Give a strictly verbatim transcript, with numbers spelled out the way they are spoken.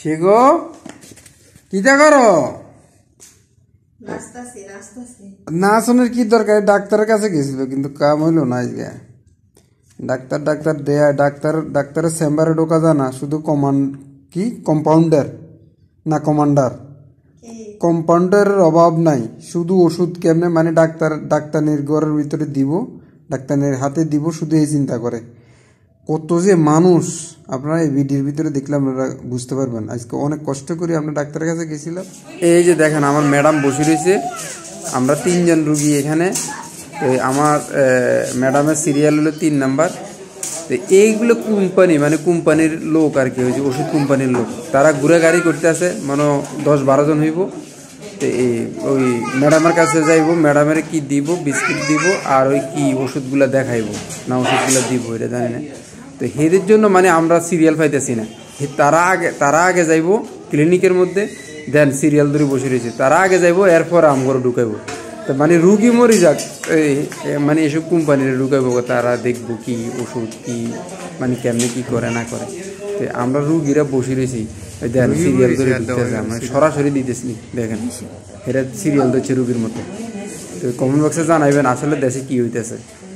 সেগো কিটা করো? নাচনের কি দরকার? ডাক্তারের কাছে গেছিল কিন্তু কাম হইলো না আজকে। ডাক্তার ডাক্তার দেয়া ডাক্তার ডাক্তারের চেম্বারে ঢোকা যায় না, শুধু কমান্ড কি কম্পাউন্ডার না কমান্ডার কম্পাউন্ডারের অভাব নাই, শুধু ওষুধ কেমনে মানে ডাক্তার ডাক্তারের ঘরের ভিতরে দিব, ডাক্তারের হাতে দিব, শুধু এই চিন্তা করে। কত যে মানুষ আপনারা এই ভিডিওর ভিতরে দেখলে আপনারা বুঝতে পারবেন। আজকে অনেক কষ্ট করে আমরা ডাক্তারের কাছে গেছিলাম। এই যে দেখেন আমার ম্যাডাম বসে রয়েছে, আমরা তিনজন রুগী এখানে। আমার ম্যাডামের সিরিয়াল হলো তিন নাম্বার। তো এইগুলো কোম্পানি মানে কোম্পানির লোক আর কি, ওই যে ওষুধ কোম্পানির লোক, তারা ঘুরে গাড়ি করতে আসে, মানে দশ বারো জন হইব। তো এই ওই ম্যাডামের কাছে যাইব, ম্যাডামের কি দিব, বিস্কিট দিব আর ওই কি ওষুধগুলো দেখাইব না ওষুধগুলো দিব এটা জানি না। তো এদের জন্য মানে আমরা সিরিয়াল পাইতেছি না। তারা আগে তারা আগে যাইব ক্লিনিকের মধ্যে, দেন সিরিয়াল ধরে বসে রয়েছে, তারা আগে যাইব, এরপর আমগরে ঢুকাইব। তো মানে রুগী মরি যাক, মানে এসব কোম্পানির ঢুকাইব, তারা দেখবো কি ওষুধ কি মানে কেমনি কি করে না করে। তো আমরা রুগীরা বসে রয়েছি, দেন সিরিয়াল ধরে ঢুকতেছে, আমরা সরাসরি দিতেছি। দেখেন এটা সিরিয়াল ধরছে রুগীর মতো। তো কমেন্ট বক্সে জানাইবেন আসলে দেশে কি হইতেছে।